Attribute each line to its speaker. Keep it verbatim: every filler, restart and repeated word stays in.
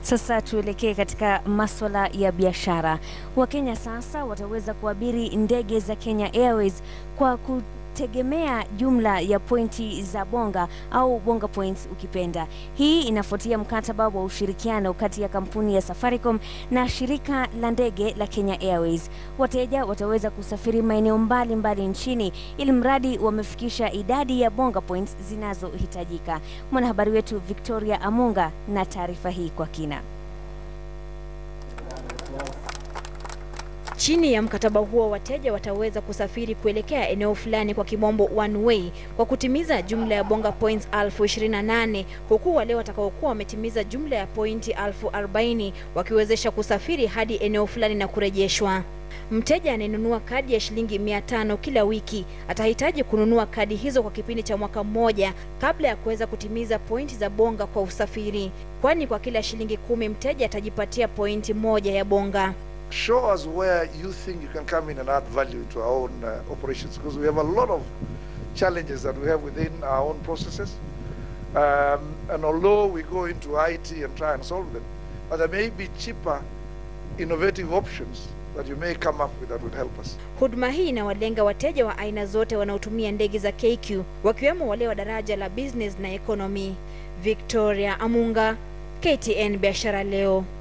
Speaker 1: Sasa tuelekee katika masuala ya biashara. Wakenya sasa wataweza kuabiri ndege za Kenya Airways kwa kutegemea jumla ya pointi za bonga au bonga points ukipenda. Hii inafuatia mkataba wa ushirikiano kati ya kampuni ya Safaricom na shirika la ndege la Kenya Airways. Wateja wataweza kusafiri maeneo mbalimbali nchini ili mradi wamefikisha idadi ya bonga points zinazohitajika. Mwanahabari wetu Victoria Amunga na taarifa hii kwa kina.
Speaker 2: Chini ya mkataba huo, wateja wataweza kusafiri kuelekea eneo fulani kwa kimombo one way kwa kutimiza jumla ya bonga points elfu ishirini na nane, huku wale watakaokuwa wametimiza jumla ya pointi elfu arobaini wakiwezesha kusafiri hadi eneo fulani na kurejeshwa. Mteja anayenunua kadi ya shilingi mia tano kila wiki atahitaji kununua kadi hizo kwa kipindi cha mwaka mmoja kabla ya kuweza kutimiza pointi za bonga kwa usafiri, kwani kwa kila shilingi kumi mteja atajipatia pointi moja ya bonga.
Speaker 3: Show us where you think you can come in and add value to our own uh, operations, because we have a lot of challenges that we have within our own processes. Um, and although we go into I T and try and solve them, but there may be cheaper, innovative options that you may come up with that would help us.
Speaker 2: Huduma hii inawalenga wateja wa aina zote wanaotumia ndege za K Q, wakiwemo wale wa daraja la business na economy. Victoria Amunga, K T N Biashara leo.